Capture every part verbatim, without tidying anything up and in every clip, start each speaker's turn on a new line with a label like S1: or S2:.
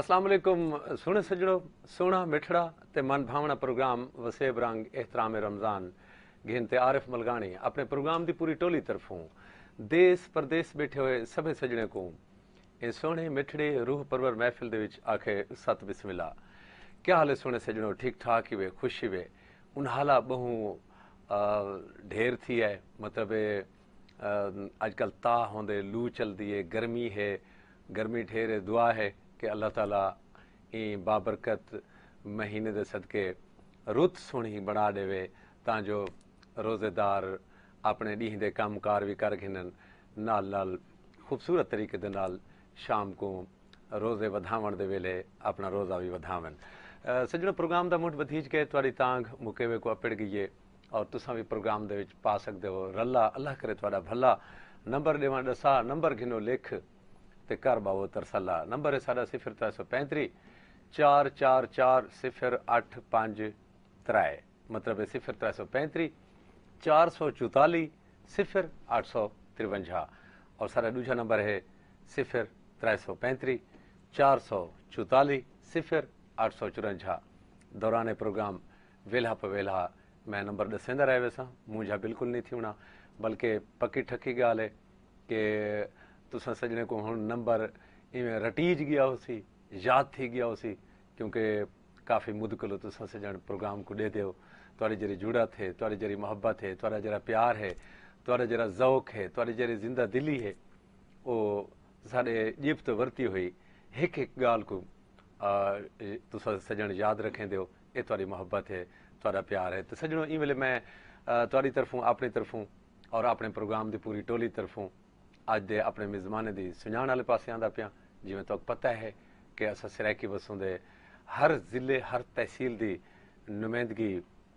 S1: अस्सलाम वालेकुम सोने सजड़ो सोना मिठड़ा ते मन भावना प्रोग्राम वसेब रंग एहतराम रमज़ान घेन ते आरिफ मलगानी अपने प्रोग्राम की पूरी टोली तरफों देश परदेस बैठे हुए सभी सजने को ये सोने मिठड़े रूह परवर महफिल दे विच आखे सत बिस्मिल्ला। क्या हाल है सोने सजड़ो, ठीक ठाक ही वे, खुशी वे। उन हाला बहु ढेर थी है, मतलब अजकल ता होंदे लू चलती है, गर्मी है, गर्मी ढेर है। दुआ है कि अल्लाह ताला ई बाबरकत महीने दे सदके रुत सोहनी बना देवे तां जो रोज़ेदार अपने ॾींहं दे कम कार भी कर घिनन नाल नाल खूबसूरत तरीके दे नाल शाम को रोज़े वधावण दे वेले अपना रोज़ा भी वधावन। सजणो प्रोग्राम दा मुठ बधीज के तुहाडी तांग मुकेवे को अपड़ गई है और तुसां भी प्रोग्राम दे विच पा सकदे हो। रल्ला अल्लाह करे तुहाडा भला। नंबर ॾेवां ॾसा, नंबर घिनो लिख ते कर बावो तरसला। नंबर है साडा सिफर त्रै सौ पैंतरी चार चार चार सिफर अठ पांच त्रै, मतलब है सिफर त्रै सौ पैंतरी चार सौ चौताली सिफर आठ सौ तिरवंजा। और सारा दूसरा नंबर है सिफर त्रै सौ पैंतरी चार सौ चौताली सिफर आठ सौ चुरंजा। दौरान प्रोग्राम वेला प वेला मैं नंबर दसेंदा रहे वैसा मुझा बिल्कुल नहीं थी होना, बल्कि पक्की ठकी गाल है कि तुसा सजने को हुण नंबर इवें रटीज गया उसी याद थी गया उसी, क्योंकि काफ़ी मुद को तुसा सजन प्रोग्राम को दे दो। तुहारी जरी जुड़त है, तुहारी जरी मोहब्बत है, तुहारा जरा प्यार है, तुहारा जरा ज़ौक़ है, तुहारी जरी जिंदा दिली है, वो साढ़े जिफ्त वरती हुई एक एक गाल को तुसा सजन याद रखें दो। ये तुहारी मोहब्बत है, तुहारा प्यार है। तो सजनों ई वेले मैं तुहारी तरफों अपनी तरफों और अपने प्रोग्राम की पूरी टोली तरफों अज दे अपने मेज़माने की सुझाण वाले पासे आंदा पिया। जिवें तुहानूं पता है कि असां सराइकी वसों दे हर ज़िले हर तहसील की नुमाइंदगी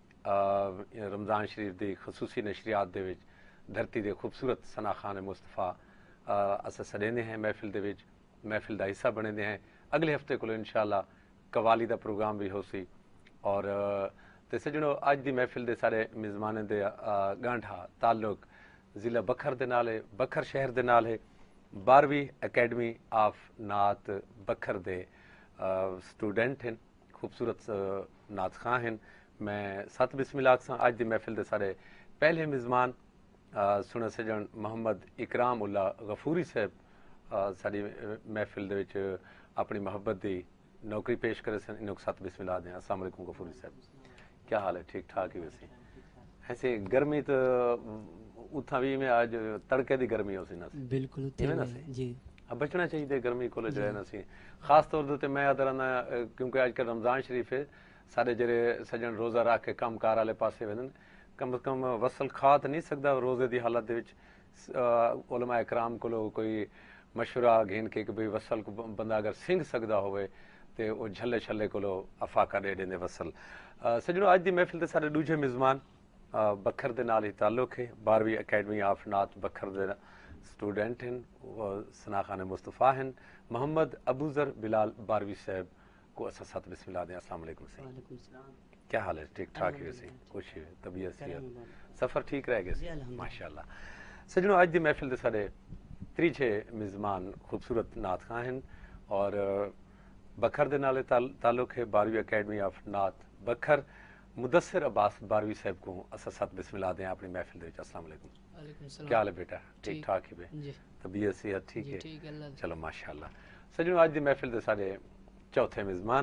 S1: रमज़ान शरीफ की खसूसी नशरियात दे विच धरती के खूबसूरत सना खान मुस्तफ़ा असां सडेंदे हैं महफिल दे विच, महफिल का हिस्सा बनेंदे हैं। अगले हफ्ते को इंशाअल्लाह कवाली का प्रोग्राम भी हो सी। और तो सजणों अज की महफिल के सारे मेज़माने दे गांठा ताल्लुक ज़िला बखर दे नाल है, बखर शहर दे नाल है। बारहवीं अकेडमी ऑफ नात बखर दे स्टूडेंट हैं, खूबसूरत नात खां हैं। मैं सत बिस्मिल्लाह सां अज की महफिल के सारे पहले मेज़मान सुना सजन मोहम्मद इकराम उल्ला गफूरी साहब साड़ी महफिल दे विच अपनी मोहब्बत की नौकरी पेश करे सन। इन्हों सत बिस्मिल्लाह दें। अस्सलाम वालेकुम गफूरी साहब, क्या हाल है? ठीक ठाक ही वैसे। ऐसे गर्मी तो उथा भी में आज तड़के की गर्मी हो सी ना,
S2: बिल्कुल
S1: ना सी
S2: जी।
S1: अब बचना चाहिए गर्मी को जो है ना सी। खास तौर पर मैं अदर क्योंकि अजकल रमज़ान शरीफ है, सारे जरे सजन रोज़ा रख के कम कार वाले पासे वेंदन, कम अज कम वसल खा तो नहीं सकता रोज़े की हालत दे उलमा इकराम को कोई मशवरा घेन के कि भाई वसल को बंदा अगर सिंघ सकता होवे तो वह झले छले को अफाका दे देंदे वसल। सजनों अज की महफिल के सारे दूजे मेज़मान बखर दे नाल ही ताल्लुक है। बारहवीं अकेडमी ऑफ नात बखर दे स्टूडेंट हैं, सना खान मुस्तफ़ा हैं। मोहम्मद अबूज़र बिलाल बारहवीं साहब को असा सत बिस्मिल्लाह दें। अस्सलाम वालेकुम सही, क्या हाल है? ठीक ठाक ही वैसे, खुशी है, तबीयत सेहत सफ़र ठीक रह गया माशाअल्लाह। सजनों अज की महफिल के सारे त्रीछे मेज़मान खूबसूरत नात खां हैं और बखर दे नाले ताल्लुक है। बारहवीं अकेडमी ऑफ नात बखर मुदस्सिर अब्बास बारहवीं साहब को असा सत बिस्मिल्लाह दें अपनी महफिल दे। अस्सलाम वालेकुम, क्या हाल है बेटा? ठीक ठाक ही बे, तबीयत सेहत ठीक है? चलो माशाअल्लाह। सजनों अज की महफिल के सारे चौथे मेज़मान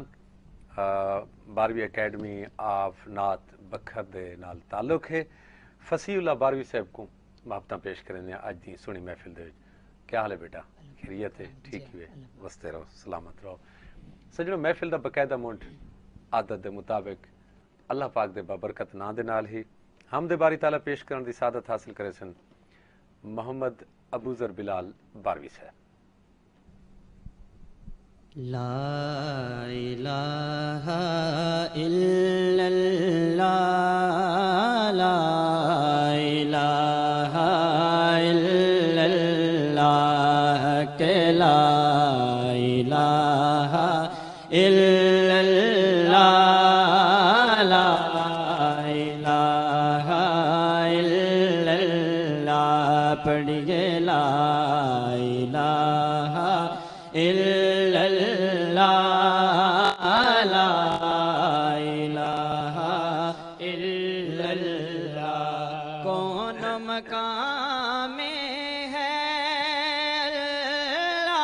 S1: बारहवीं अकेडमी ऑफ नात बखर दे नाल ताल्लुक है। फसीउल्लाह बारहवीं साहब को मुहब्बतां पेश करें अज की सोहनी महफिल दे। क्या हाल है बेटा? खैरियत है? ठीक ही है, वसते रहो, सलामत रहो। सजनों महफिल का बकायदा मुंड आदत के मुताबिक अल्लाह पाक दे बाबरकत ना दे नाल ही हम दे बारी ताला पेश करने की सादत हासिल करे सन मोहम्मद अबूज़र बिलाल बारहवीं साहब।
S2: ला इलाहा इल्लल्लाह, ला इलाहा इल्लल्लाह के ला इलाहा इल्लल्लाह, ला इलाहा इल्लल्लाह पढ़िए ला इलाहा इल्लल्लाह। مقام ہے اللہ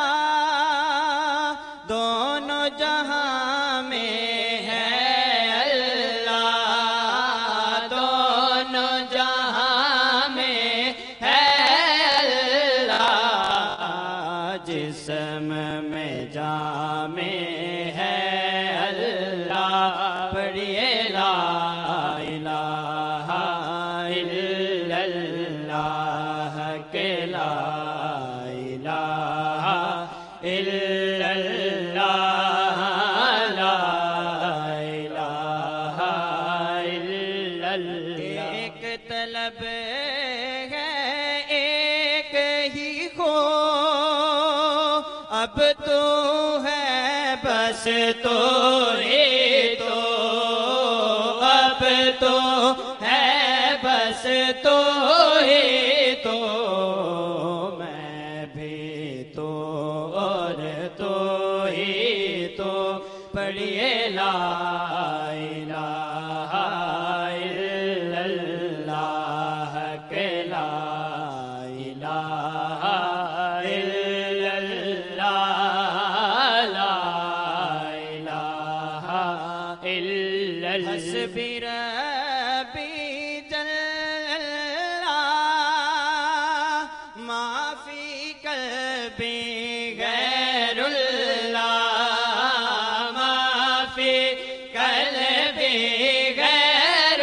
S2: دونوں جہاں میں ہے اللہ دونوں جہاں میں ہے اللہ جسم میں جان میں ہے اللہ پڑھیے لا الہ الا اللہ کہ لا الہ الا اللہ لا الہ الا اللہ ایک طلب ہے ایک ہی ہو اب تو ہے بس تو ہی تو اب تو ہے بس تو ہی تو میں بھی تو اور تو ہی تو پڑھیے لا الہ الا اللہ کہ لا الہ الا اللہ لا الہ الا اللہ حسبی ربی جل اللہ ما فی قلبی غیر اللہ ما فی قلبی غیر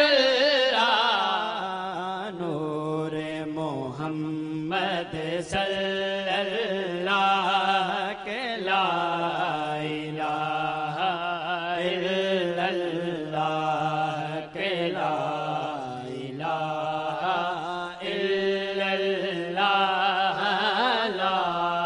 S2: اللہ نور محمد صلی اللہ کہ لا الہ الا اللہ کہ لا الہ الا اللہ لا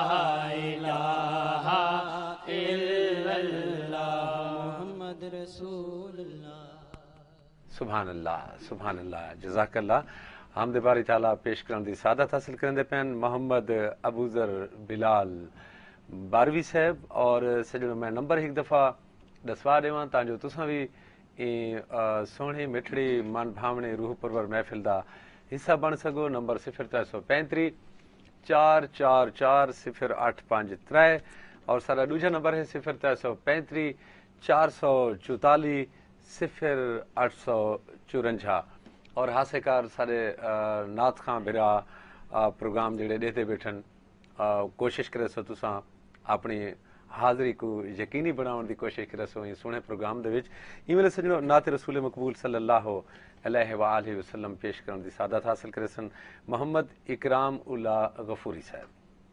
S2: الہ الا اللہ محمد رسول اللہ
S1: سبحان اللہ سبحان اللہ جزاک اللہ حمد باری تعالیٰ پیش کرن دی سعادت حاصل کرندے پین محمد ابوذر بلال باروی صاحب اور سجڑوں میں نمبر ایک دفعہ دسوا دیواں تاں جو تساں بھی سوہنی مٹھڑی من بھاونے روح پرور محفل دا حصہ بن سگو نمبر صفر تر سو پینتری چار چار چار صفر اٹھ پانچ ترے اور سارا دوجا نمبر ہے صفر تر سو پینتری چار سو چوتالی صفر اٹھ سو چورنجا اور ہاسے کار سارے نات خاں بھرا پروگرام جڑے دیتے بیٹھن کوشش کرے سو تساں اپنی حاضری کو یقینی بناؤن دی کوشش کرے سو یہ سونے پروگرام دے وچ ایویں سجنو نعت رسول مقبول صلی اللہ علیہ وآلہ وسلم پیش کرن دی سعادت حاصل کرے سن محمد اکرام اللہ غفوری صاحب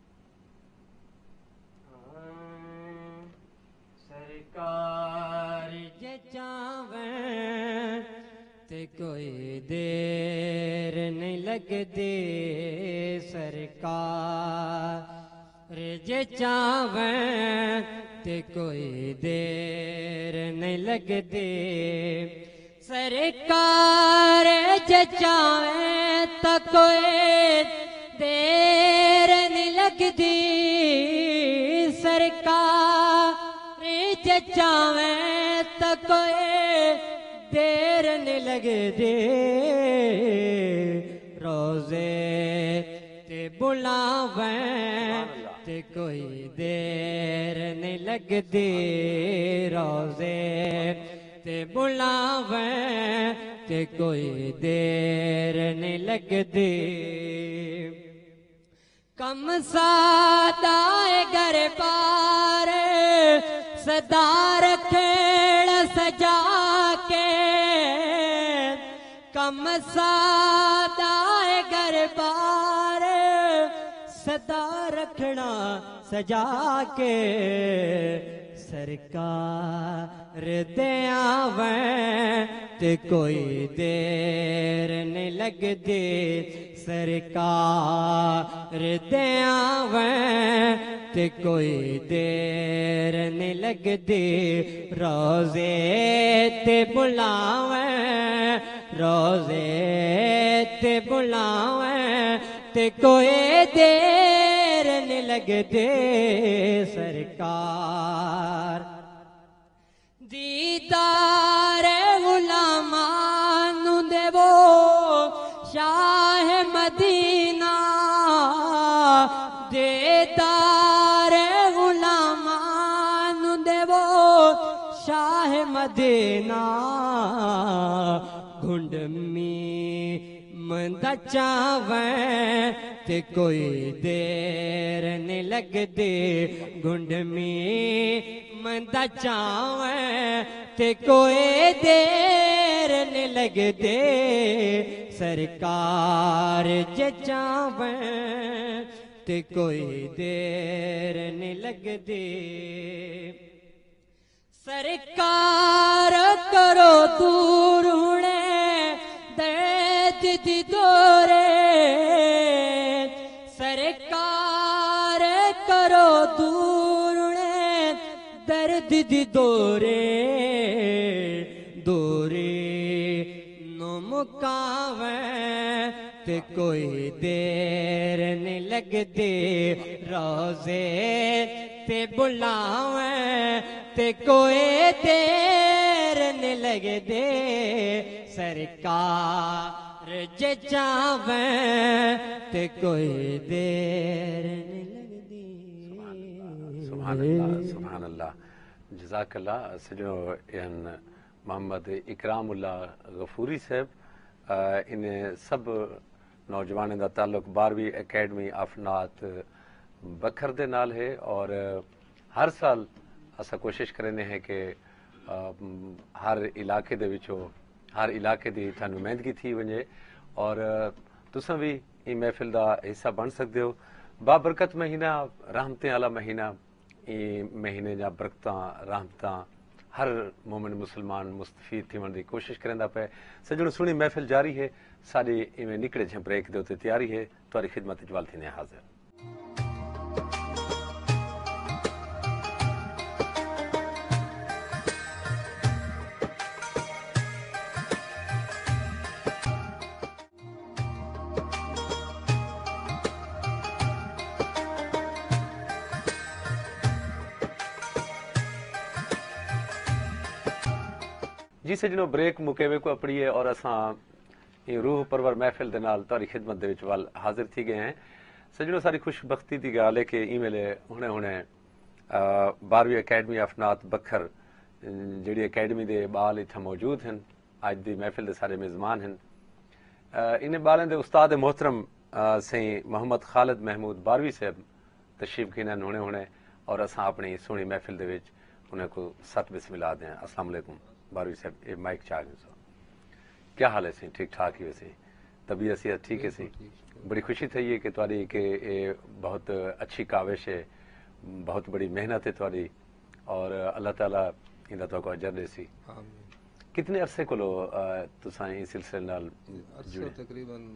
S2: سرکار جے چاویں تے کوئی دیر نہیں لگدی سرکار جے چاویں تے کوئی دیر نہیں لگدی سرکار جے چاویں تے کوئی دیر نہیں لگدی سرکار جے چاویں تے کوئی دیر نہیں لگدی روزے تے بلاویں تے کوئی دیر نہیں لگدی روزے تے بلاویں تے کوئی دیر نہیں لگدی کم سادہ گھر پار صدا رکھڑ سجا کے کم سادہ گھر پار صدا رکھنا سجا کے سرکار دے آویں تے کوئی دیر نہیں لگدی سرکار دے آویں تے کوئی دیر نہیں لگدی روزے تے بلاویں روزے تے بلاویں تے کوئی دیر نہیں لگدی سرکار دیدار غلامان دیو شاہ مدینہ دیدار غلامان دیو شاہ مدینہ گھنڈ میں مندا چاویں تے کوئی دیر نہیں لگ دے گھنڈ میں مندا چاویں تے کوئی دیر نہیں لگ دے سرکار جے چاویں تے کوئی دیر نہیں لگ دے سرکار کرو دور ہونے درد دی دورے سرکار کرو دور ہونے درد دی دورے دورے نو مکاویں تے کوئی دیر نہیں لگ دے روزے تے بلاویں تے کوئی دیر نہیں لگ دے سرکار جے چاویں تے کوئی دیر نہیں لگ دے
S1: سبحان اللہ سبحان اللہ جزاک اللہ سجنو ان محمد اکرام اللہ غفوری صاحب انہیں سب نوجوانوں دا تعلق بارہویں اکیڈمی آف نعت بکھر دے نال ہے اور ہر سال اسا کوشش کرنے ہیں کہ ہر علاقے دے وچوں ہر علاقے دی تھا نمائندگی تھی ونجے اور تساں بھی ای محفل دا حصہ بن سکتے ہو بابرکت مہینہ رحمتیں والا مہینہ ای مہینے جا برکتاں رحمتاں ہر مومن مسلمان مستفید تھی من دی کوشش کرندا پے سجنوں سنی محفل جاری ہے ساری ایویں نکڑے جھں بریک دے تے تیاری ہے تہاڈی خدمت وچ تھی نے حاضر جی سجنوں بریک مکیوے کو اپڑی ہے اور اساں روح پرور محفل دے نال تہاڈی خدمت دے وچ وال حاضر تھی گئے ہیں سجنوں ساری خوش بختی دی گل ہے کہ ای ویلے ہنے ہنے بارہویں اکیڈمی آف نعت بکھر جڑی اکیڈمی دے بال اتھا موجود ہیں اج دی محفل دے سارے میزبان ہیں انہیں بالیں دے استاد محترم سیں محمد خالد محمود بارہویں صاحب تشریف گھنن ہنے ہنے اور اساں اپنی سونی محفل دے وچ انہیں کو ست بسم اللہ دیں السلام علیکم بارہویں صاحب یہ مائک چاہ گئے سو کیا حال ہے سی ٹھیک ٹھاک ہی ویسے طبیعت سی ٹھیک ہے سی بڑی خوشی تھی یہ کہ تاری کہ یہ بہت اچھی کاوش ہے بہت بڑی محنت ہے تاری اور اللہ تعالیٰ ان تو کو اجر دے سی کتنے عرصے کو لو تساں اس سلسلے نال جڑے
S3: تقریباً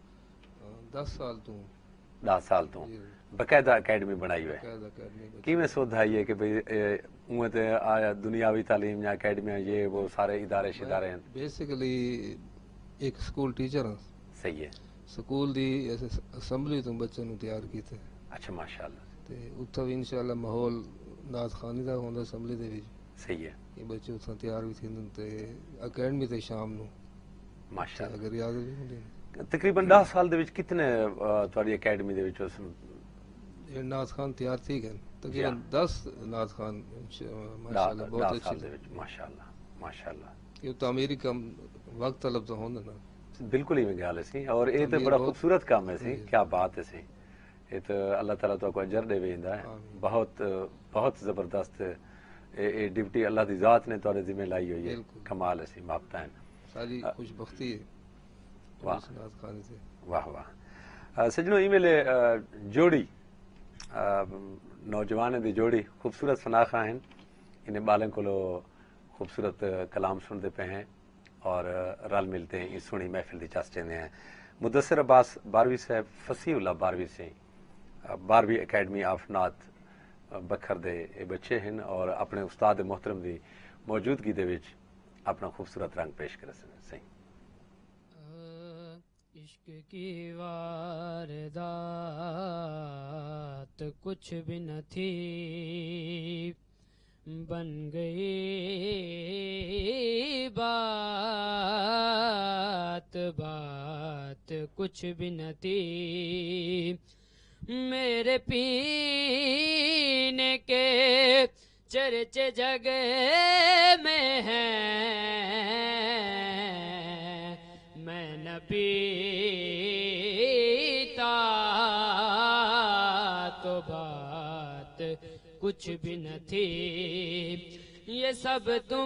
S3: دس سال تو
S1: دس سال تو باقاعدہ اکیڈمی بنائی ہوئے کی میں سوچ ہے یہ کہ بھئی اوہ تے آیا دنیاوی تعلیم یا اکیڈمیاں یہ وہ سارے ادارے شدارے ہیں
S3: بیسیکلی ایک سکول ٹیچر ہوں
S1: صحیح ہے
S3: سکول دی اسمبلی تو بچوں نو تیار کیتے
S1: اچھا ماشاءاللہ
S3: تے اتھا بھی انشاءاللہ ماحول نعت خوانی دا ہوندا اسمبلی دے وچ
S1: صحیح ہے
S3: یہ بچے اتھا تیار بھی تھیندن تے اکیڈمی تے شام نو
S1: ماشاءاللہ
S3: اگر یاد بھی ہوندے
S1: تقریباً دس سال دے وچ کتنے تہاڈی اکیڈمی دے وچ
S3: یہ نعت خان تیار تھی گئے تقریباً دس نعت خان ماشاءاللہ بہت اچھی
S1: ماشاءاللہ ماشاءاللہ
S3: یہ تعمیری کم وقت طلب تو ہوندہ نا
S1: بالکل ہی میں گال ہے سی اور یہ تو بڑا خوبصورت کام ہے سی کیا بات ہے سی یہ تو اللہ تعالیٰ تو کو اجر دے ویندا ہے بہت بہت زبردست یہ ڈیوٹی اللہ دی ذات نے تہاڈے ذمہ لائی ہوئی ہے کمال ہے سی ماپتا ہے
S3: ساری خوش بختی ہے
S1: واہ
S3: نعت خانی سے
S1: واہ واہ سجنوں ای ویلے جوڑی نوجوان دی جوڑی خوبصورت فناخواں ہیں انہیں بالیں کو خوبصورت کلام سنتے پہ ہیں اور رل ملتے ہیں اس سونی محفل دی چاس چیندے ہیں مدثر عباس بارہویں صاحب فصیح اللہ بارہویں سے بارہویں اکیڈمی آف نعت بکھر دے بچے ہیں اور اپنے استاد محترم دی موجودگی دے وچ اپنا خوبصورت رنگ پیش کر سن صحیح
S2: عشق کی واردات کچھ بھی نہ تھی بن گئی بات بات कुछ भी न थी। मेरे पीने के चर्चे जग में हैं, मैं न पीता तो बात कुछ भी न थी। ये सब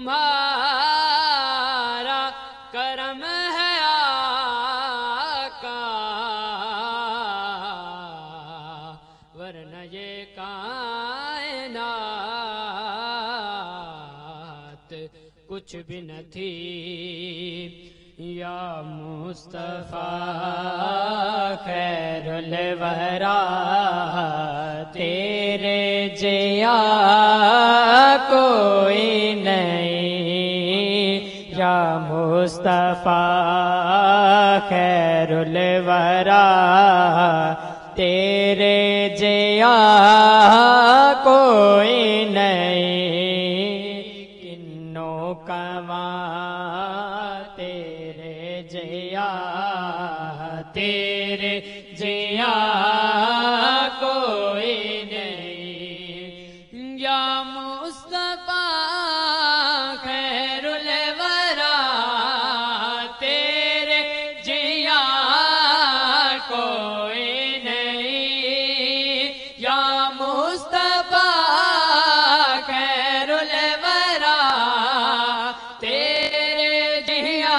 S2: तुम्हारा करम है आका, वरना ये कायनात कुछ भी न थी। या मुस्तफा खैरुल वरा, तेरे जिया कोई नहीं। या मुस्तफा खैरुल वरा, तेरे जिया कोई नहीं। किन्नो कमा तेरे जिया, तेरे जिया कोई नहीं। या मुस्तफा खैरुल वरा, तेरे जिया कोई नहीं। या मुस्तफा खैरुल वरा, तेरे जिया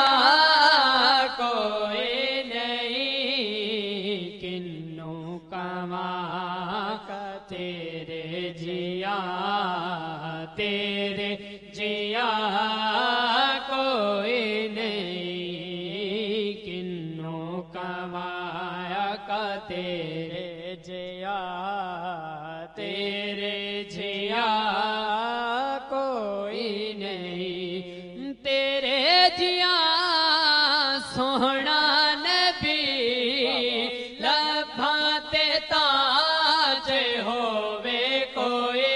S2: कोई नहीं। किन्नो कमा तेरे जिया, तेरे जिया कोई नहीं। किन्नो कमाया का तेरे जिया, तेरे जिया कोई नहीं। तेरे जिया सोहना नबी, लभाते ताज होवे कोई।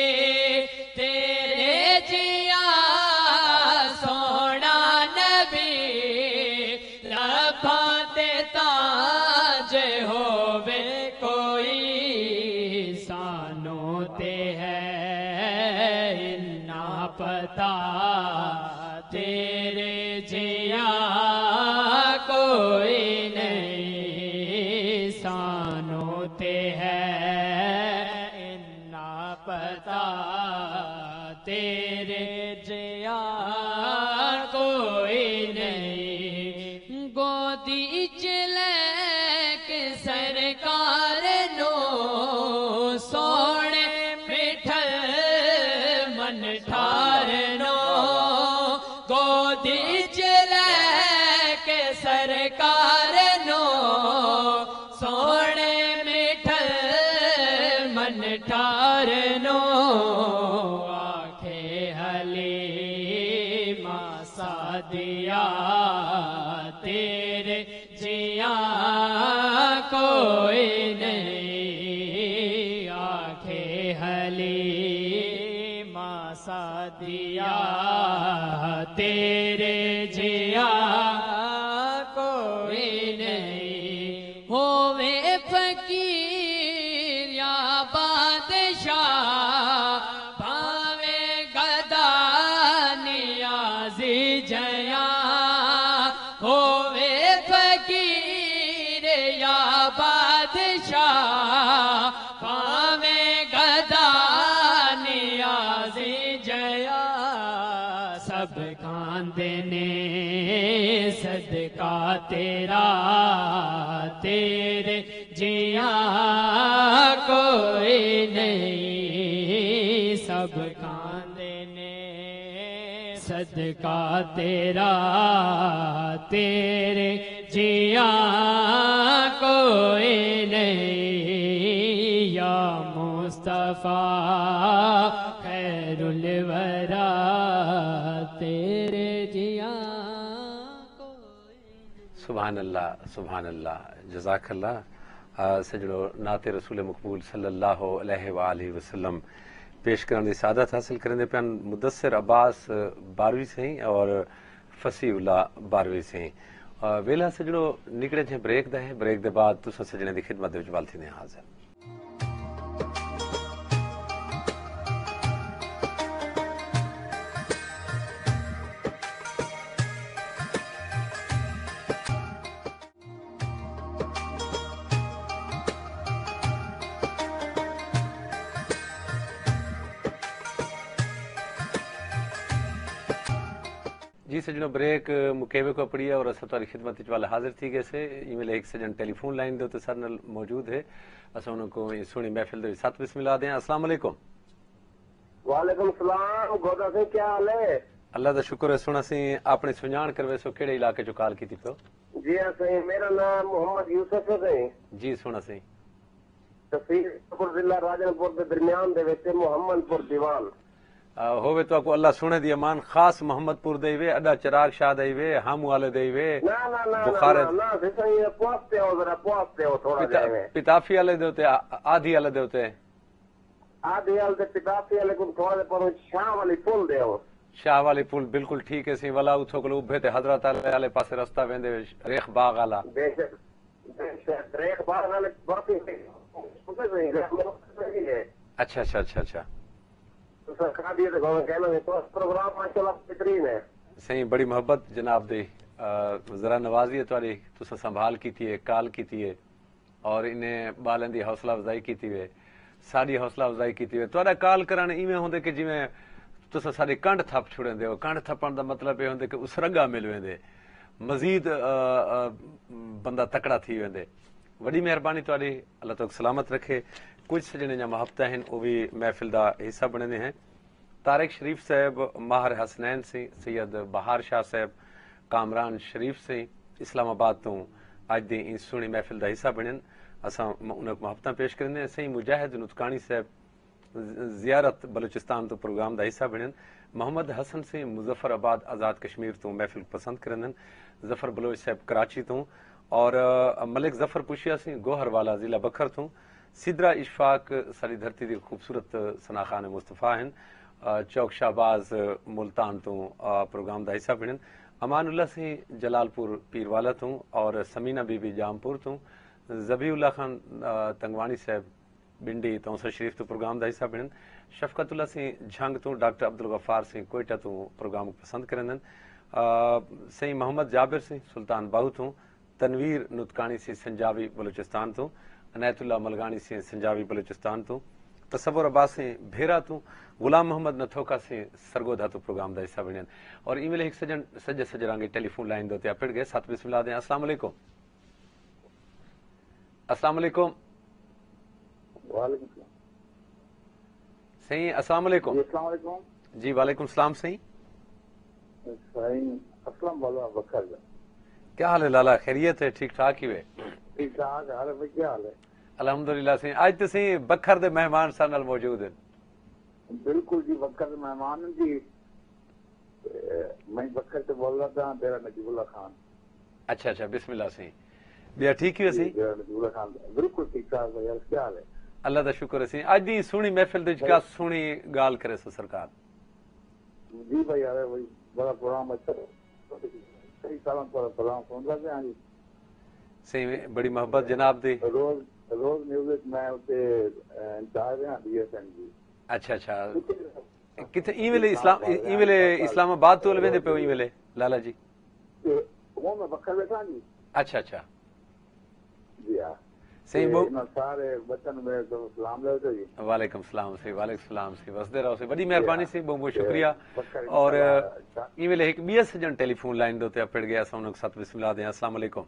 S2: तेरे जिया सोहना नबी, लभाते ताज होवे कोई। सानो ते है इन्ना पता, तेरे जिया कोई नहीं। सानो ते है इन्ना पता, तेरे जिया कोई नहीं। गोदी चले के सरकार नो, सोने मिठल मन ठारनो। गोदी चले के सरकार नो, सोने मिठल मन ठारनो। आखे हलीमा सादिया, तेरे जिया कोई नहीं। आखे हलीमा सादिया, तेरे जिया कोई नहीं। होवे फकीर या बादशाह, भावे गदा नियाज़ी जया। होवे फकीर या बादशाह, भावे गदा नियाज़ी जया। सब कांदे ने सदका तेरा, तेरे जिया कोई नहीं। सब कांदे ने सदका तेरा, तेरे जिया कोई नहीं। या मुस्तफा खैरुल वरा, तेरे जिया कोई।
S1: सुभान अल्लाह, सुभान अल्लाह, जज़ाकल्लाह। सजड़ो नाते रसूल मक़बूल सल्लल्लाहु अलैहि वालैहि वसल्लम पेश करण की सादत हासिल करेंदे पिया मुदस्सिर अब्बास बारवी सही और फसीउल्लाह बारवी सही। वेला सजणो निकड़े छे ब्रेक दा है ब्रेक दे बाद तुसां सजणे दी खिदमत दे विच वाल थींदे हाज़िर। जी सजनों ब्रेक मुकेबे को पड़ी है और असां तुहाडी खिदमत विच वाले हाजिर थी गए से ईमेल एक सजन टेलीफोन लाइन दे उत्ते साडे नाल मौजूद है असां उन्हां को सोहनी महफिल दे विच सत बिस्मिल्लाह दें। अस्सलाम वालेकुम।
S4: वालेकुम सलाम गोदा से क्या हाल है?
S1: अल्लाह दा शुक्र है सोना सी अपनी सुञाण करवे सो केड़े इलाके चो कॉल कीती पियो?
S4: जी हाँ सही मेरा नाम मोहम्मद यूसुफ है सही
S1: जी सोना सी
S4: तहसील जिला राजनपुर के दरमियान दे विच मोहम्मदपुर दीवान
S1: होवे तो को अल्लाह सुने दी अमान खास मोहम्मदपुर देवे अड्डा चिराग शाह देवे हामू वाले देवे
S4: ना ना ना
S1: बुखार
S4: ना ना ना सही है पहुंचते हो जरा पहुंचते हो थोड़ा
S1: पिता,
S4: जाए
S1: पिताफी वाले देते आधी वाले देते
S4: आधी हाल से पिताफी वाले को थोड़ा पर शाह वाली पुल दे हो
S1: शाह वाली पुल बिल्कुल ठीक है सी वाला उथो को उभे ते हजरत वाले पासे रास्ता वेंदे रेख बाग वाला
S4: बेशक बेशक रेख बाग वाले बहुत ही है।
S1: अच्छा अच्छा अच्छा अच्छा
S4: तो सरकार दिए तो कहना है तो प्रोग्राम माशाल्लाह बेहतरीन है
S1: सही बड़ी मोहब्बत जनाब दी जरा नवाजी है तुहाडी तुसां संभाल कीती है काल कीती है और इन्हें बालन दी हौसला अफजाई कीती है साडी हौसला अफजाई कीती है तुहाडा काल कराण इवें हुंदे कि जिवें तुसां साडी कंड थप छुड़ेंदे हो कंड थपण दा मतलब ये हुंदे कि उसरगा मिल वेंदे मजीद बंदा तकड़ा थी वेंदे वड़ी मेहरबानी तुहाडी अल्लाह तआला सलामत रखे। कुछ सजने जा मुहब्बतां हैं वो भी महफिल का हिस्सा बने हैं। तारिक शरीफ साहब माहर हसनैन सिंह सैयद बहार शाह साहब कामरान शरीफ सिंह इस्लामाबाद तो अज की इन सोहनी महफिल का हिस्सा बने असां उन्हें मुहब्बतां पेश करें। सही मुजाहिद नुतकानी साहब जियारत बलूचिस्तान तो प्रोग्राम का हिस्सा बने। मोहम्मद हसन सिंह मुजफ्फराबाद आज़ाद कश्मीर तो महफिल पसंद करें। जफर बलोच साहब कराची तो और मलिक जफर पुशिया सिंह गोहरवाला जिला बखर तो सिदरा इशफाक सारी धरती की खूबसूरत सनाखान मुस्तफ़ा हैं चौक शाहबाज मुल्तान तो प्रोग्राम का हिस्सा बने। अमानुल्ला सिंह जलालपुर पीरवाला तो और समीना बीबी जामपुर तो जबीउल्ला खान तंगवानी साहब बिंडी तौसर शरीफ तो प्रोग्राम का हिस्सा बने। शफकतुल्ला सिंह झंग तो डॉक्टर अब्दुल गफ्फार सिंह कोयटा तो प्रोग्राम पसंद करें। सही मोहम्मद जाबिर सिंह सुल्तान बाहू तो तनवीर नुतकानी सिंह संजावी बलूचिस्तान तो अनैतुल्ला मलगानी सिंह संजावी बलूचिस्तान तो तसव्वुर अब्बास सिंह भेरा तो गुलाम मोहम्मद नथोका सिंह सरगोधा तो प्रोग्राम का हिस्सा बने और इवेल एक सजन सज सजरांगे टेलीफोन लाइन दो पिड़ गए सत बिस्मिल्लाह दें। अस्सलाम वालेकुम। अस्सलाम वालेकुम। सही अस्सलाम वालेकुम जी वालेकुम सलाम सही क्या हाल है लाला खैरियत है ठीक ठाक ही वे
S4: ठीक ठाक हाल है क्या हाल है
S1: अलहमदुलिल्लाह सही आज तो सही बखर दे मेहमान सा नाल मौजूद हैं
S4: बिल्कुल जी बखर दे मेहमान जी मैं बखर से बोल रहा था तेरा नजीबुल्ला खान
S1: अच्छा अच्छा बिस्मिल्लाह सही बिया ठीक ही वैसी
S4: नजीबुल्ला खान बिल्कुल ठीक ठाक है यार क्या हाल है
S1: अल्लाह दा शुक्र है सही आज दी सोहनी महफिल दे क्या सोहनी गाल करे सो सरकार
S4: जी भाई यार वही बड़ा प्रोग्राम अच्छा सही सालों पर प्रोग्राम सुन रहे हैं
S1: सही बड़ी मोहब्बत जनाब दी
S4: रोज रोज म्यूजिक मैं उसे इंचार्ज हैं डीएसएन जी
S1: अच्छा अच्छा किथे ईवेले इस्लाम ईवेले इस्लामाबाद तो वेंदे पे ईवेले लाला जी
S4: वो मैं बखर बैठा जी
S1: अच्छा अच्छा
S4: जी हां
S1: सही वो
S4: सारे बच्चन में तो सलाम ले जी
S1: वालेकुम सलाम से वालेकुम सलाम से बसदे रहो से बड़ी मेहरबानी से बहुत बहुत शुक्रिया और ईवेले एक बीएस जन टेलीफोन लाइन दो ते पड़ गया सोनक सत बिस्मिल्लाह दें। अस्सलाम वालेकुम।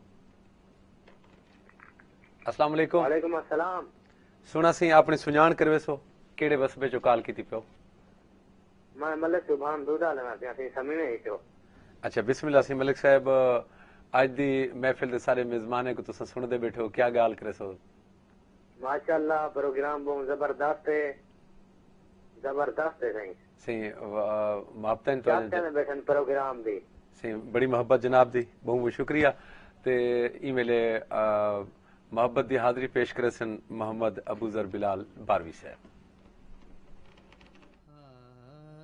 S1: अस्सलाम वालेकुम।
S4: वालेकुम अस्सलाम।
S1: सुना सी आपने सुजान करवे सो केड़े वसबे चो कॉल कीती पियो?
S4: मैं मलिक सुभान दूधा लेना थे समीने ही तो
S1: अच्छा बिस्मिल्लाह सी मलिक साहब आज दी महफिल दे सारे मेजबाने को तुसा सुनदे बैठे हो क्या गाल करे सो?
S4: माशाअल्लाह प्रोग्राम बहुत जबरदस्त है जबरदस्त है सही
S1: सही मोहब्बतें तो
S4: क्या बैठन प्रोग्राम दी
S1: सही बड़ी मोहब्बत जनाब दी बहुत बहुत शुक्रिया ते ईमेले मोहब्बत दी हाजिरी पेश करे सन मोहम्मद अबूजर बिलाल बारवी साहब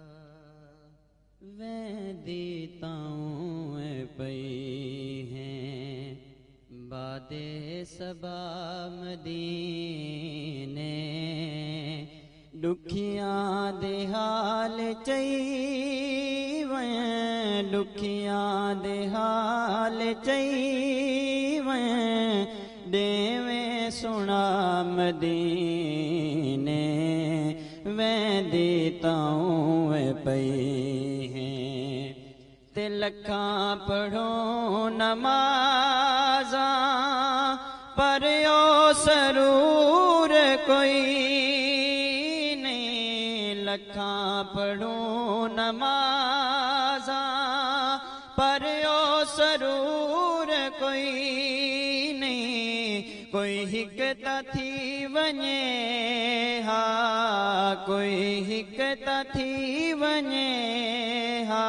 S2: वे देताऊं पई हैं وادے سبا مدینے دکھیاں دے حال چئی ویں دکھیاں دے حال چئی ویں دیویں سنا مدینے ویں دیتاؤں پئی ہیں تے لکھاں پڑھو نمازاں پر او سرور کوئی نہیں لکھاں پڑھو نمازاں پر او سرور کوئی نہیں کوئی حکتا تھی ونجے ہا کوئی حکتا تھی ونجے ہا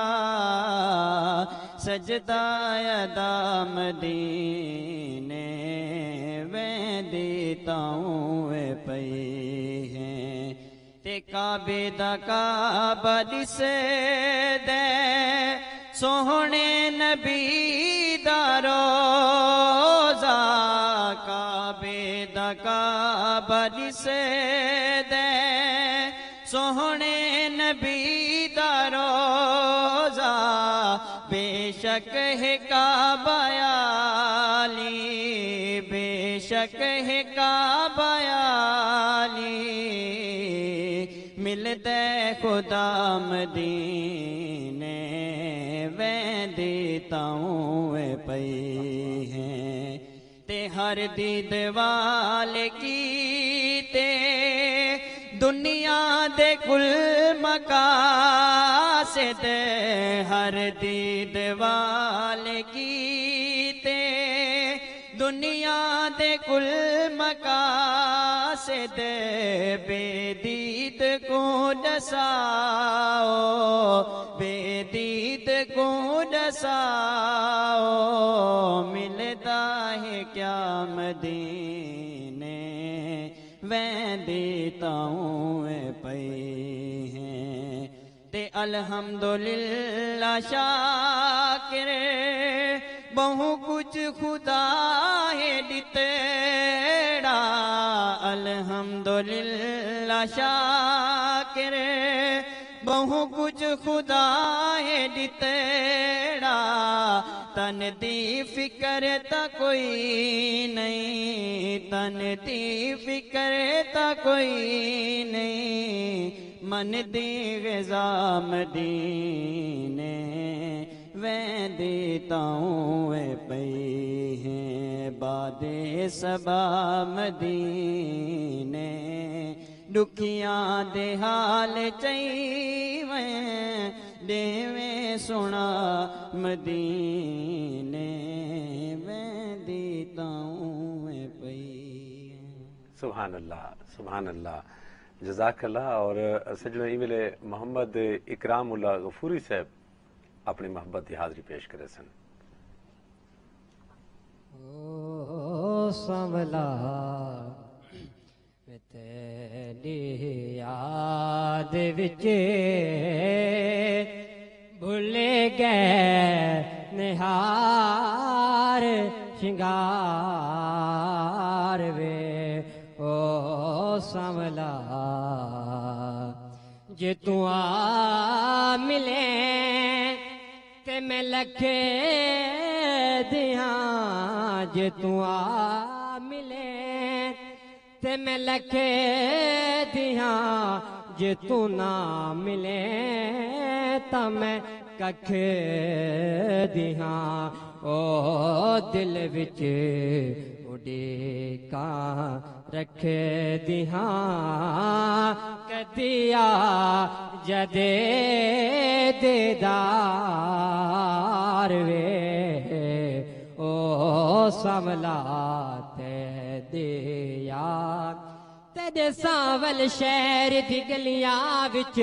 S2: سجدہ ادا مدینے ویں دیتاؤں پئی ہیں تے کعبے دا کعبہ دسے دے سوہنے نبی دا روزہ کعبے دا کعبہ دسے دے سوہنے نبی دا روزہ بے شک ہے کعبہ علی بے شک ہے کعبہ علی ملتے خدا مدینے ویں دیتاؤں پئی ہیں تے ہر دید والے کی تے دنیا دے کل مقاصد ہر دید والے کی تے دنیا دے کل مقاصد بے دید کو دساؤ بے دید کو دساؤ ملتا ہے کیا مدینے ویں دیتاؤں پئی ہیں تے الحمدللہ شاکر بہو کچھ خدا ہے دتیڑا الحمدللہ شاکر بہو کچھ خدا ہے دتیڑا تن دی فکر تا کوئی نہیں تن دی فکر تا کوئی نہیں من دی غذا مدینے ویں دیتاؤں پئی ہیں بادے سبا مدینے دکھیاں دے حال چئی ویں دیویں سنا مدینے ویں دیتاؤں پئی ہیں
S1: سبحان اللہ سبحان اللہ جزاک اللہ اور سجنوں ای ویلے محمد اکرام اللہ غفوری صاحب اپنی محبت کی حاضری پیش کرے سن
S2: او سنبھلا تیری یاد وچ بھلے گئے نہار شنگار وے او سنبھلا جے تو آ ملے تے میں لکھے دیاں جے تو آ ملے تے میں لکھے دیاں جے تو نہ ملے تا میں ککھ دیاں او دل وچ اڑے کاں رکھ دیاں کدیا جدے دیدار وے او سملا تے دیا تیرے ساول شہر دی گلیاں وچ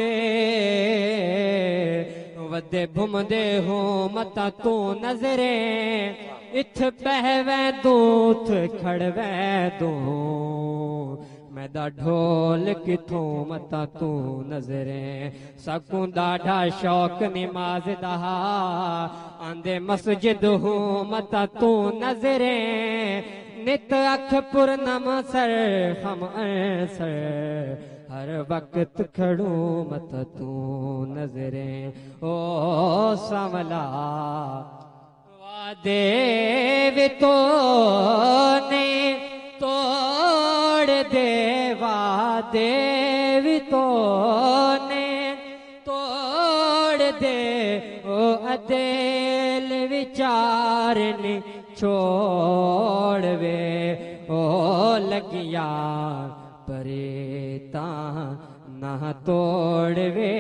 S2: ودے بھمدے ہو متا تو نظریں اتھ بہویں دو اتھ کھڑویں دو میدا ڈھول کتوں متا تو نظریں سکوں ڈاڈھا شوق نماز دا آندے مسجد ہوں متا تو نظریں نت اکھ پرنم سر ہم سر ہر وقت کھڑوں متا تو نظریں او ساملا وعدے بھی تو نے توڑ دے وعدے بھی تو نے توڑ دے او عدل وچارنی چھوڑ وے او لگیا پریتاں نہ توڑ وے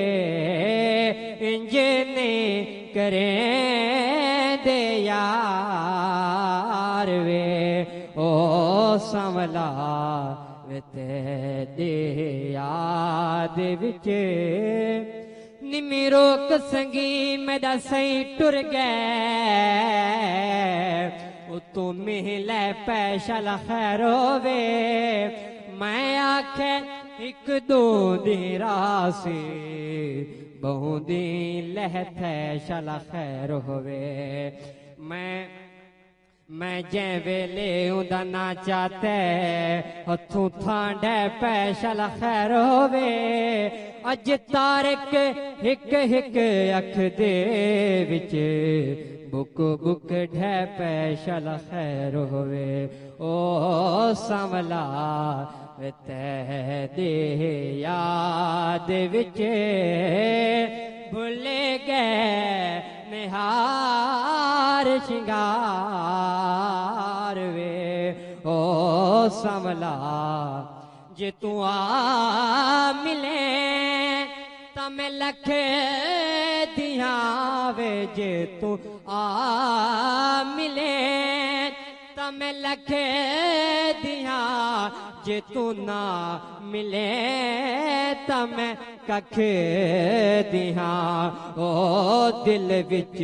S2: انجنے کریں دے یار وے او ساملا وے تیرے یاد وچے نمی روک سنگی میرا سئی ٹر گئے تو مہلے پیشل خیر ہووے میں آکھے ایک دو دی راسی بہوں دی لہتے شل خیر ہووے میں میں جیں ویلے اوندا نا چاہتے ہتھوں تھانڈے پیشل خیر ہووے اج تارک ہک ہک اکھ دے وچ بک بک ڈھے پیشل خیر ہووے او ساملا وے تے دے یاد وچ بھلے گئے نہار شنگار وے او ساملا جے تو آ ملے تا میں لکھ دیاں وے جے تو آ ملے تا میں لکھ دیاں جے تو نہ ملے تا میں ککھ دیاں او دل وچ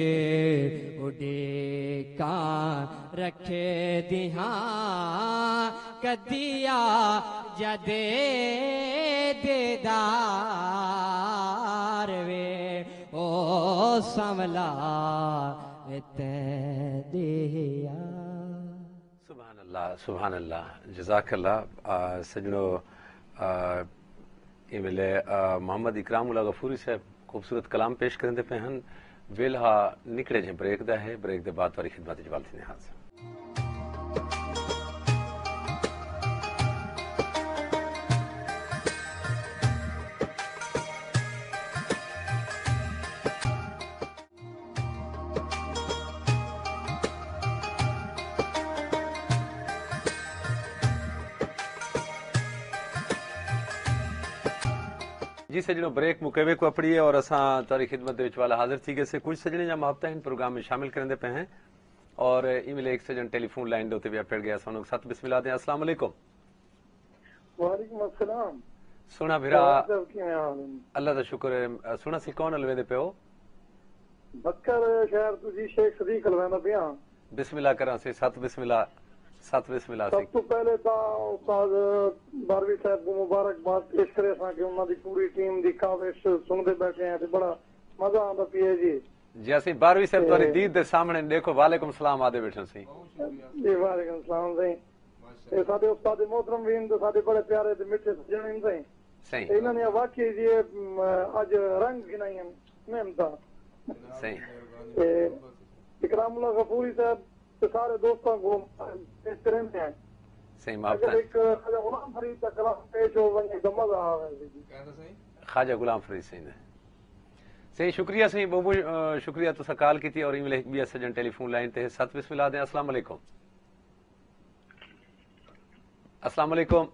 S2: اڈے کاں رکھے دیاں کدیا جدے دیدار وے او ساملا وے تے دیا
S1: سبحان اللہ سبحان اللہ جزاک اللہ سجنو یہ ملے محمد اکرام اللہ غفوری صاحب خوبصورت کلام پیش کرنے پہ ہن ویلہا نکڑے جیں بریک دا ہے بریک دے بعد واری خدمت جوال تھی حاضر جی سجنوں بریک مکیوے کو اپڑیے اور اساں تاری خدمت دیوچ والا حاضر تھی گئے سے کچھ سجنے جا محبتہ ہیں پروگرام میں شامل کرنے دے پہ ہیں اور ای میل ایک سجن ٹیلی فون لائن دوتے بھی اپڑ گیا سانوں ساتھ بسم اللہ دیں السلام علیکم
S4: وعلیکم السلام
S1: سونا بھیرا اللہ دا شکر ہے سونا سی کون الوے دے پہ ہو
S4: بکر شہر تجھی شیخ صدیق الویندہ پہ
S1: بسم اللہ کران سے ساتھ بسم اللہ ساتھ بسم اللہ
S4: سب تو پہلے تا استاد باروی صاحب کو مبارکباد پیش کرے ساں کہ انہاں دی پوری ٹیم دی کاوش سنتے بیٹھے ہیں تے بڑا مزہ آندا پیا جی
S1: جی اسی باروی صاحب تمہاری دید دے سامنے دیکھو وعلیکم السلام آدھے بیٹھے سی
S4: جی وعلیکم السلام سی اے ساڈے استاد محترم وین تے ساڈے بڑے پیارے تے میٹھے سجن سی
S1: صحیح
S4: انہاں نے واقعی جی اج رنگ گنائی ہیں نعمتاں
S1: صحیح
S4: اکرام اللہ غفوری صاحب سارے دوستوں کو پیش کرتے ہیں
S1: صحیح محبت ہے
S4: ایک خواجہ غلام فرید کا کلام پیش ہو ونجے تو مزہ آوے
S1: خواجہ غلام فرید صحیح صحیح شکریہ صحیح بہت بہت شکریہ تو کال کی تھی اور ای میل ایک بھی سجن ٹیلی فون لائن تے ساتھ بسم اللہ دیں السلام علیکم السلام علیکم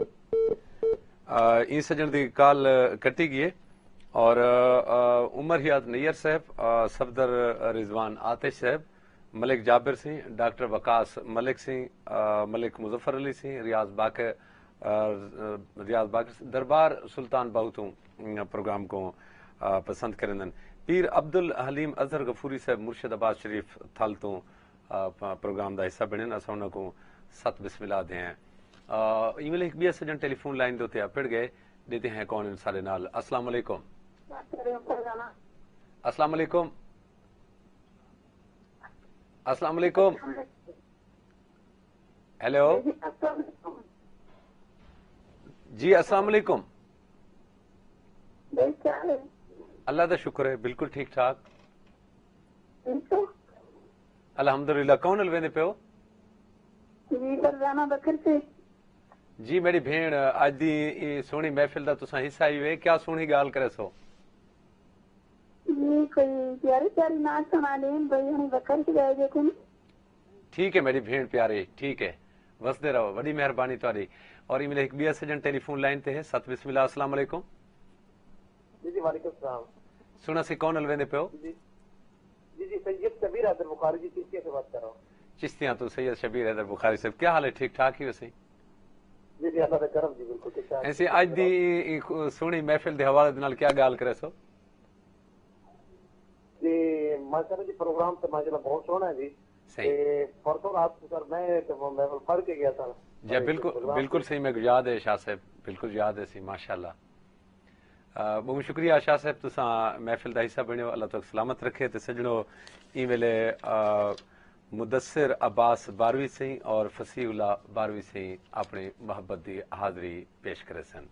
S1: این سجن دی کال کٹی گئی اور عمر حیات نیر صاحب صفدر رضوان آتش صاحب ملک جابر سی ڈاکٹر وقاص ملک سی ملک مظفر علی سی ریاض باقر ریاض باقر دربار سلطان بہتوں پروگرام کو پسند کرندن پیر عبد الحلیم اظہر غفوری صاحب مرشد آباد شریف تھال تو پروگرام دا حصہ بنن اساں انہاں کو ست بسم اللہ دیں ای میل ایک بھی سجن ٹیلی فون لائن دے پڑ گئے دیتے ہیں کون ان سارے نال. السلام علیکم. السلام علیکم. السلام علیکم. ہیلو جی السلام علیکم. اللہ دا شکر ہے بالکل ٹھیک ٹھاک الحمدللہ. کون الویندے پیو؟ جی میری بھیڑ اج دی سونی محفل دا تساں حصہ آئی ہوئے کیا سونی گال کرے سو؟
S5: جی کوئی پیاری پیاری ناچ سنا دیں بھائی ہمیں بکر کے جائے گے کن.
S1: ٹھیک ہے میری بھیڑ پیارے ٹھیک ہے وسدے رہو بڑی مہربانی تاری. اور ای میل ایک بھی سجن ٹیلی فون لائن تے ہے ست بسم اللہ. السلام علیکم.
S6: جی جی وعلیکم السلام.
S1: سنا سی کون الویندے پیو؟
S6: جی جی جی سید شبیر حیدر بخاری جی چشتیاں سے بات کر رہا ہوں.
S1: چشتیاں تو سید شبیر حیدر بخاری صاحب کیا حال ہے؟ ٹھیک ٹھاک ہی ویسے؟
S6: جی جی اللہ کا کرم جی بالکل ٹھیک ٹھاک.
S1: ایسی اج دی سونی محفل دے حوالے نال کیا گال کرے سو؟
S6: جی ماشاءاللہ جی پروگرام تو ماشاءاللہ بہت سونا ہے جی.
S1: صحیح.
S6: پرسوں رات کو سر میں محفل پڑھ کے گیا تھا.
S1: جی بالکل بالکل صحیح میں یاد ہے شاہ صاحب بالکل یاد ہے سی ماشاءاللہ. بہت شکریہ شاہ صاحب تساں محفل دا حصہ بنو. اللہ تعالی سلامت رکھے. تے سجنو ای ویلے مدثر عباس باروی سی اور فصیح اللہ باروی سی اپنی محبت دی حاضری پیش کرے سن.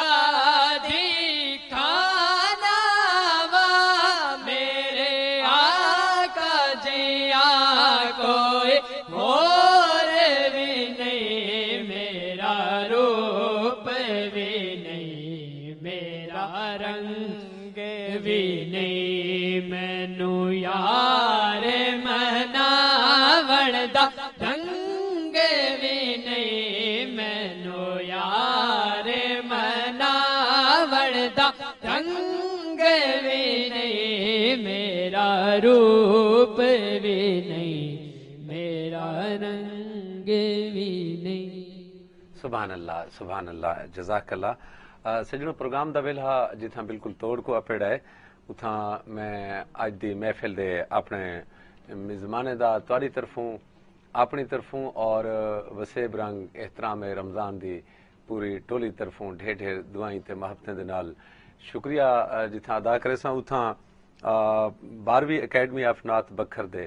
S2: میرے रंग भी नहीं मैनू यार मनावण दा रंग भी नहीं मैनू यार मनावण दा रंग भी नहीं मेरा रूप भी नहीं मेरा रंग भी नहीं।
S1: सुभान अल्लाह सुभान अल्लाह जज़ाकल्लाह। सजणो प्रोग्राम दा वेला जिथां बिल्कुल तोड़ को अपेड़ा है उथां मैं अज दी महफिल दे अपने मेज़माने दा तुहाडी तरफों अपनी तरफों और वसेब रंग एहतराम रमज़ान दी पूरी टोली तरफों ढेर ढेर दुआई ते मुहब्बतें दे नाल शुक्रिया जिथां अदा करे सां उथां बारहवीं अकेडमी ऑफ नात बखर दे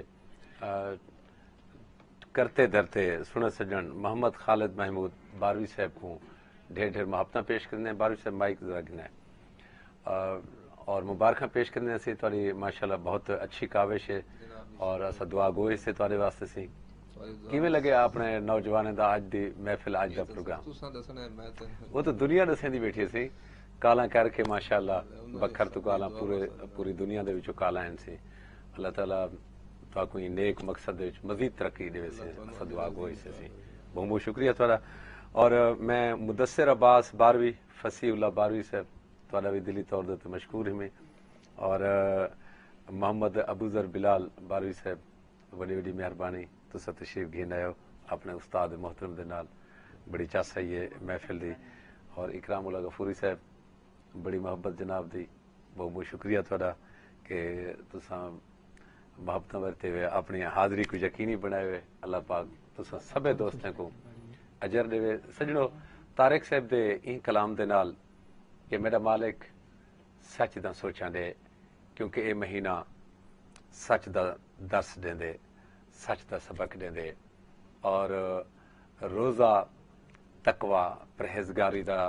S1: करते धरते सुन सजन मोहम्मद खालिद महमूद बारहवीं साहब को ढेर ढेर मुहब्बतां पेश करने बारहवीं साहब माइक रखना है और मुबारक पेश करने से थोड़ी माशाल्लाह बहुत अच्छी काविश है और असा दुआ गोई से थोड़े वास्ते सी किवें लगे अपने नौजवानों दा अज दी महफिल अज दा प्रोग्राम वो तो दुनिया दसेंदी बैठी सी काला करके माशाल्लाह बखर तो काला पूरे पूरी दुनिया दे विचों काला हैं सी अल्लाह ताला तो कोई नेक मकसद दे विच मजीद तरक्की देवे से असा दुआ गोई से सी बहुत बहुत शुक्रिया थोड़ा। और मैं मुदस्सिर अब्बास बारहवीं फसीउल्लाह बारहवीं साहब थोड़ा भी दिली तौर पर मशकूर में और मोहम्मद अबूजर बिलाल बारहवीं साहब बड़ी बड़ी मेहरबानी तुसा तशरीफ घेन आयो अपने उस्ताद मोहतरम दे नाल बड़ी चास है ये महफिल दी और इकरामुल्लाह गफूरी साहब बड़ी मोहब्बत जनाब दी बहुत बहुत शुक्रिया थोड़ा कि तुसा मोहब्बत बरते हुए अपनी हाज़री को यकीनी बनाए हुए अल्लाह पाक तुसा सबे दोस्तों को अजर देवे। सजणो तारिक साहब दे इन कलाम दे नाल कि मेरा मालिक सच दा सोचां दे क्योंकि ये महीना सच दा दस देंदे सच दा सबक देंदे और रोज़ा तकवा परहेजगारी दा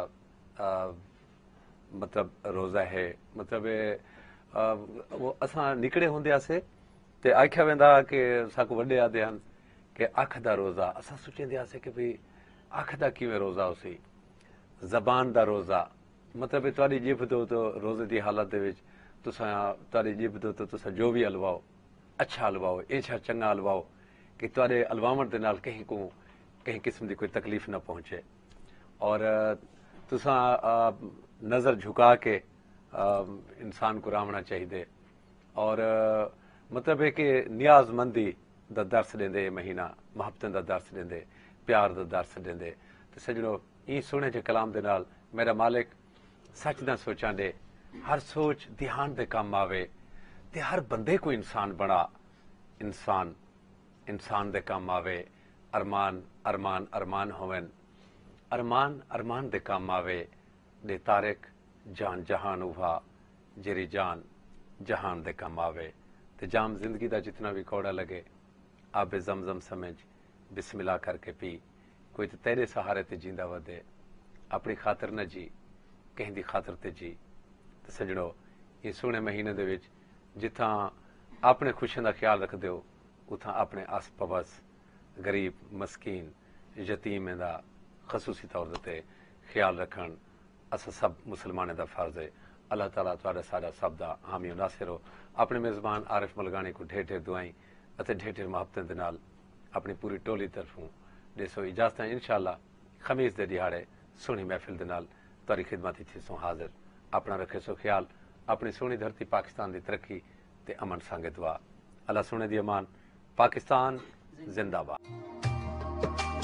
S1: मतलब रोज़ा है मतलब वो असां निकले होंदे आसे ते आख्या वेंदा कि साकू वड्डे आदे हन कि अख दा रोज़ा असां सोचेंदे आसे कि भई अख दा किवें रोज़ा उसी ज़बान दा रोज़ा मतलब तुहाडी जिभ तो तो रोज़े दी हालत दे विच तुसां तुहाडी जिभ तो तो तुसां जो भी हलवाओ अच्छा हलवाओ एछा चंगा हलवाओ कि तुहाडे हलवावण दे नाल कहीं को कहीं किस्म दी कोई तकलीफ न पहुंचे और तुसां नज़र झुका के इंसान को रावना चाहिए और मतलब है कि नियाजमंदी दा दर्स देंदे महीना मुहब्बतें दा दर्स देंदे प्यार दा दर्स देंदे ते सजणो ई सोहणे जे कलाम दे नाल मेरा मालिक सच दा सोचां दे हर सोच ध्यान दे कम आवे ते हर बंदे को इंसान बना इंसान इंसान दे कम आवे अरमान अरमान अरमान होवन अरमान अरमान दे कम आवे दे तारिक जान जहान उहा जेरी जान जहान दे कम आवे ते जाम जिंदगी दा जितना भी कौड़ा लगे आबे जमजम समझ बिस्मिल्लाह करके पी कोई तो तेरे सहारे ते जींदा वधे अपनी खातर न जी कहीं दी खातर ते जी ते सजणो ये सोहणे महीने दे विच जिथां अपने खुशियां दा ख्याल रख दिओ उथां अपने आस पड़ोस गरीब मस्कीन यतीमें दा खसूसी तौर ते ख्याल रखण असां सब मुसलमाने दा फर्ज है। अल्लाह ताला तुहाडा साडा सब दा हामी नासिर हो। अपने मेज़बान आरिफ मलगानी को ढेर ढेर दुआई अते ढेर ढेर मुहब्बतें दे नाल अपनी पूरी टोली तरफों देसो इजाजत इंशाअल्लाह खमीस दे दिहाड़े सोहनी महफिल दे नाल तुहाडी खिदमत थी सो हाजिर अपना रखे सो ख्याल अपनी सोहनी धरती पाकिस्तान की तरक्की ते अमन सांगे दुआ अल्लाह सोने दी अमान पाकिस्तान जिंदाबाद।